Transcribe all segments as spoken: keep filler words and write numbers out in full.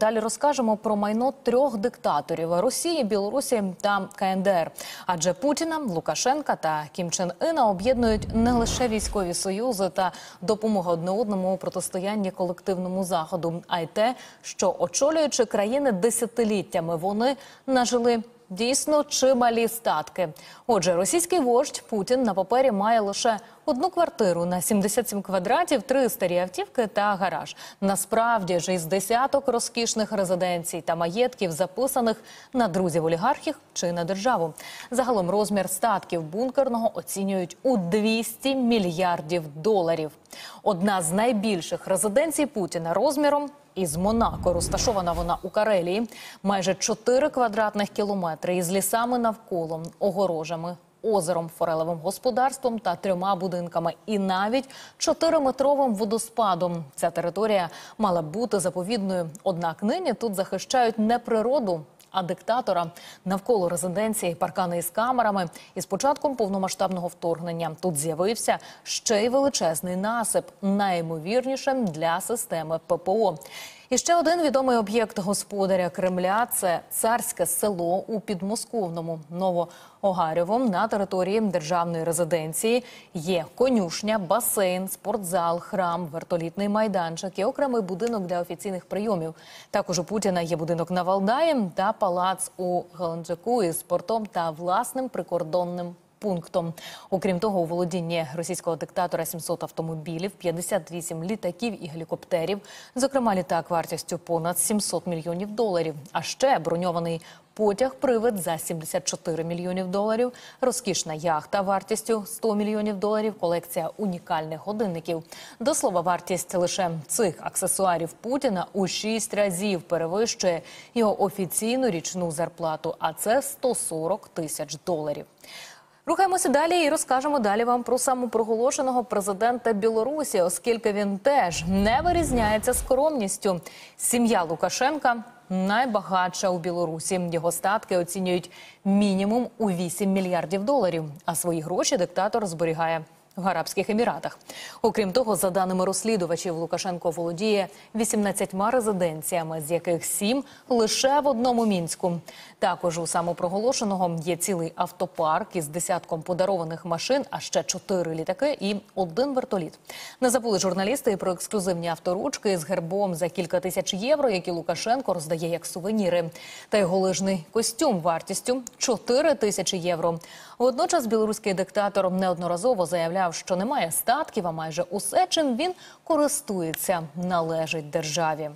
Далі розкажемо про майно трьох диктаторів – Росії, Білорусі та ка ен де ер. Адже Путіна, Лукашенка та Кім Чен Іна об'єднують не лише військові союзи та допомога одне одному у протистоянні колективному Заходу, а й те, що, очолюючи країни десятиліттями, вони нажили дійсно чималі статки. Отже, російський вождь Путін на папері має лише одну квартиру на сімдесят сім квадратів, три старі автівки та гараж. Насправді ж із десяток розкішних резиденцій та маєтків, записаних на друзів-олігархів чи на державу. Загалом розмір статків бункерного оцінюють у двісті мільярдів доларів. Одна з найбільших резиденцій Путіна розміром із Монако. Розташована вона у Карелії. Майже чотири квадратних кілометри із лісами навколо, огорожами, озером, форелевим господарством та трьома будинками. І навіть чотириметровим водоспадом. Ця територія мала б бути заповідною. Однак нині тут захищають не природу, а диктатора. Навколо резиденції паркани із камерами. І з початком повномасштабного вторгнення тут з'явився ще й величезний насип, найімовірніше для системи пе пе о. І ще один відомий об'єкт господаря Кремля – це царське село у підмосковному Новоогарєвому. На території державної резиденції є конюшня, басейн, спортзал, храм, вертолітний майданчик і окремий будинок для офіційних прийомів. Також у Путіна є будинок на Валдаї та палац у Геленджику із портом та власним прикордонним пунктом. Окрім того, у володінні російського диктатора сімсот автомобілів, п'ятдесят вісім літаків і гелікоптерів, зокрема літак вартістю понад сімсот мільйонів доларів, а ще броньований потяг-привид за сімдесят чотири мільйонів доларів, розкішна яхта вартістю сто мільйонів доларів, колекція унікальних годинників. До слова, вартість лише цих аксесуарів Путіна у шість разів перевищує його офіційну річну зарплату, а це сто сорок тисяч доларів. Рухаємося далі і розкажемо далі вам про самопроголошеного президента Білорусі, оскільки він теж не вирізняється скромністю. Сім'я Лукашенка найбагатша у Білорусі. Його статки оцінюють мінімум у вісім мільярдів доларів, а свої гроші диктатор зберігає в Арабських Еміратах. Окрім того, за даними розслідувачів, Лукашенко володіє вісімнадцятьма резиденціями, з яких сім лише в одному Мінську. Також у самопроголошеного є цілий автопарк із десятком подарованих машин, а ще чотири літаки і один вертоліт. Не забули журналісти і про ексклюзивні авторучки з гербом за кілька тисяч євро, які Лукашенко роздає як сувеніри. Та й голижний костюм вартістю чотири тисячі євро. Водночас білоруський диктатор неодноразово заявляв, що немає статків, а майже усе, чим він користується, належить державі.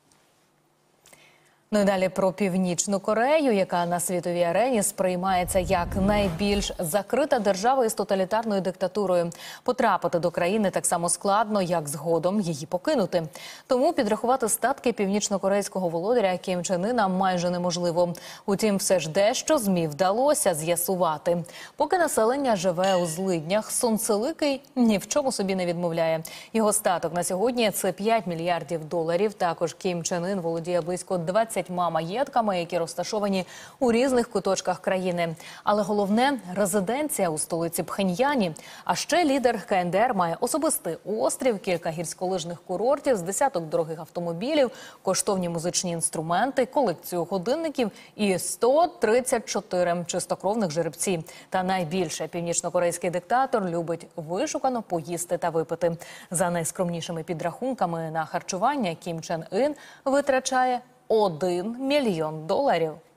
Ну і далі про Північну Корею, яка на світовій арені сприймається як найбільш закрита держава із тоталітарною диктатурою. Потрапити до країни так само складно, як згодом її покинути. Тому підрахувати статки північнокорейського володаря Кім Чен Іна майже неможливо. Утім, все ж дещо ЗМІ вдалося з'ясувати. Поки населення живе у злиднях, сонцеликий ні в чому собі не відмовляє. Його статок на сьогодні – це п'ять мільярдів доларів. Також Кім Чен Ін володіє близько двадцятьма маєтками, які розташовані у різних куточках країни. Але головне – резиденція у столиці Пхеньяні. А ще лідер ка ен де ер має особистий острів, кілька гірськолижних курортів, з десяток дорогих автомобілів, коштовні музичні інструменти, колекцію годинників і сто тридцять чотири чистокровних жеребці. Та найбільше північнокорейський диктатор любить вишукано поїсти та випити. За найскромнішими підрахунками на харчування Кім Чен Ін витрачає один мільйон доларів.